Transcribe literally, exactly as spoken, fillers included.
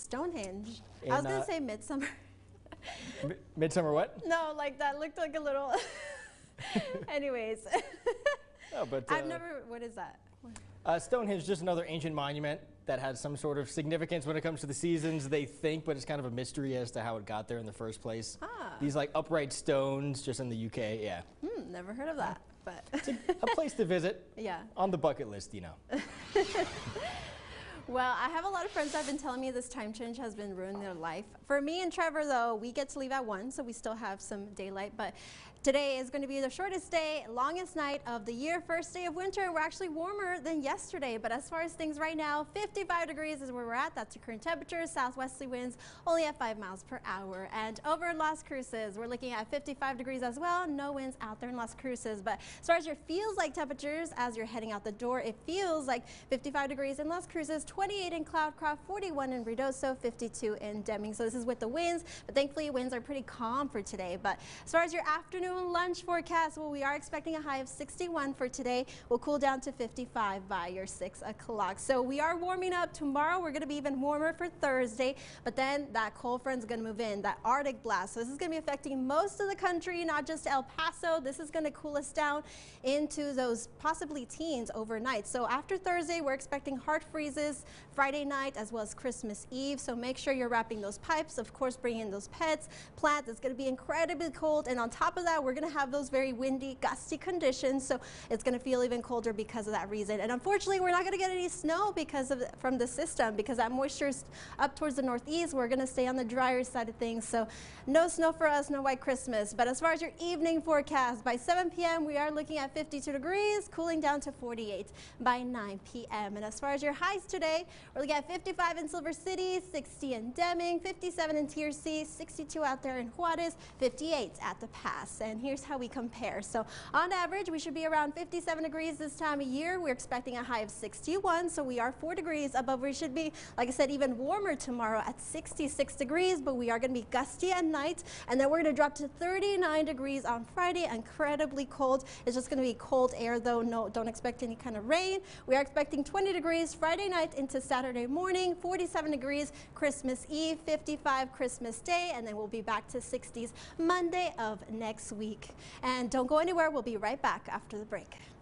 Stonehenge. In, I was gonna uh, say Midsummer. M Midsummer what? No, like that looked like a little. Anyways. Oh, but uh, I've never. What is that? uh, Stonehenge is just another ancient monument that has some sort of significance when it comes to the seasons, they think, but it's kind of a mystery as to how it got there in the first place. Ah. These like upright stones just in the U K, yeah. Hmm, never heard of that, but. It's a, a place to visit. Yeah. On the bucket list, you know. Well, I have a lot of friends that have been telling me this time change has been ruining their life. For me and Trevor, though, we get to leave at one, so we still have some daylight. But today is going to be the shortest day, longest night of the year, first day of winter. We're actually warmer than yesterday. But as far as things right now, fifty-five degrees is where we're at. That's the current temperature. Southwesterly winds only at five miles per hour. And over in Las Cruces, we're looking at fifty-five degrees as well. No winds out there in Las Cruces. But as far as your feels like temperatures as you're heading out the door, it feels like fifty-five degrees in Las Cruces, twenty-eight in Cloudcroft, forty-one in Ruidoso, fifty-two in Deming. So this is with the winds, but thankfully winds are pretty calm for today. But as far as your afternoon lunch forecast, well, we are expecting a high of sixty-one for today. We'll cool down to fifty-five by your six o'clock. So we are warming up. Tomorrow we're going to be even warmer for Thursday, but then that cold front is going to move in, that Arctic blast. So this is going to be affecting most of the country, not just El Paso. This is going to cool us down into those possibly teens overnight. So after Thursday, we're expecting hard freezes Friday night as well as Christmas Eve. So make sure you're wrapping those pipes. Of course, bring in those pets, plants. It's going to be incredibly cold. And on top of that, we're going to have those very windy, gusty conditions. So it's going to feel even colder because of that reason. And unfortunately, we're not going to get any snow because of from the system, because that moisture is up towards the northeast. We're going to stay on the drier side of things. So no snow for us, no white Christmas. But as far as your evening forecast, by seven p m we are looking at fifty-two degrees, cooling down to forty-eight by nine p m And as far as your highs today, we're looking at fifty-five in Silver City, sixty in Deming, fifty-seven in T R C, sixty-two out there in Juarez, fifty-eight at the Pass. And here's how we compare. So on average, we should be around fifty-seven degrees this time of year. We're expecting a high of sixty-one, so we are four degrees above where we should be. Like I said, even warmer tomorrow at sixty-six degrees, but we are going to be gusty at night. And then we're going to drop to thirty-nine degrees on Friday, incredibly cold. It's just going to be cold air, though. No, don't expect any kind of rain. We are expecting twenty degrees Friday night into Saturday morning, forty-seven degrees Christmas Eve, fifty-five Christmas Day, and then we'll be back to sixties Monday of next week. And don't go anywhere. We'll be right back after the break.